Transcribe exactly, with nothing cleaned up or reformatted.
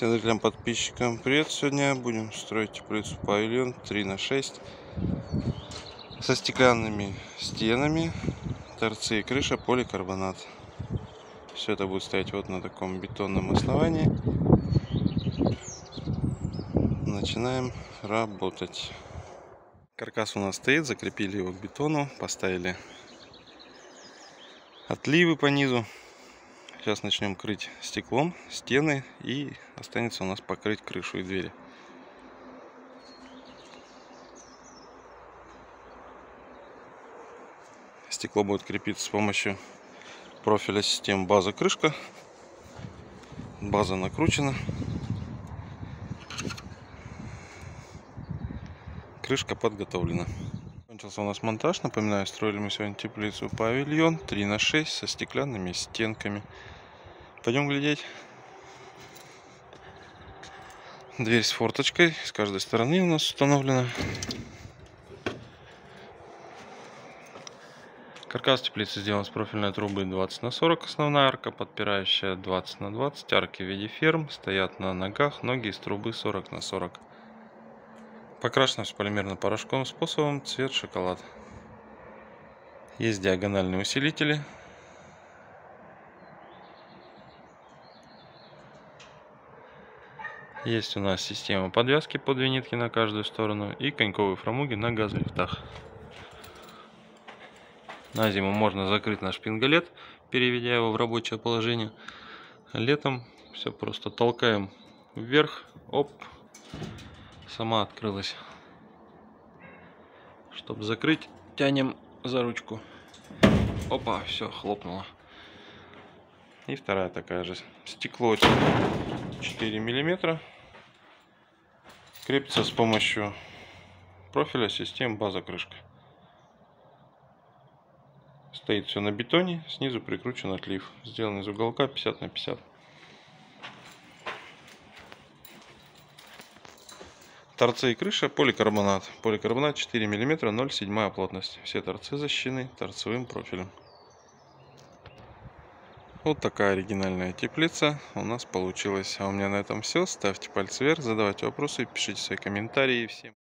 Всем зрителям, подписчикам привет! Сегодня будем строить теплицу павильон три на шесть со стеклянными стенами, торцы и крыша поликарбонат. Все это будет стоять вот на таком бетонном основании. Начинаем работать. Каркас у нас стоит, закрепили его к бетону, поставили отливы по низу. Сейчас начнем крыть стеклом стены, и останется у нас покрыть крышу и двери. Стекло будет крепиться с помощью профиля системы база-крышка. База накручена. Крышка подготовлена. Закончился у нас монтаж. Напоминаю, строили мы сегодня теплицу павильон три на шесть со стеклянными стенками. Пойдем глядеть. Дверь с форточкой с каждой стороны у нас установлена. Каркас теплицы сделан с профильной трубы двадцать на сорок, основная арка, подпирающая двадцать на двадцать, арки в виде ферм, стоят на ногах, ноги из трубы сорок на сорок. Покрашено все полимерно-порошковым способом, цвет шоколад. Есть диагональные усилители. Есть у нас система подвязки по две нитки на каждую сторону и коньковые фрамуги на газлифтах. На зиму можно закрыть наш шпингалет, переведя его в рабочее положение. Летом все просто толкаем вверх, оп, сама открылась. Чтобы закрыть, тянем за ручку. Опа, все, хлопнуло. И вторая такая же. Стекло четыре миллиметра. Крепится с помощью профиля системы база-крышка. Стоит все на бетоне, снизу прикручен отлив. Сделан из уголка пятьдесят на пятьдесят. Торцы и крыша поликарбонат. Поликарбонат четыре миллиметра, ноль целых семь десятых плотность. Все торцы защищены торцевым профилем. Вот такая оригинальная теплица у нас получилась. А у меня на этом все. Ставьте пальцы вверх, задавайте вопросы, пишите свои комментарии. Всем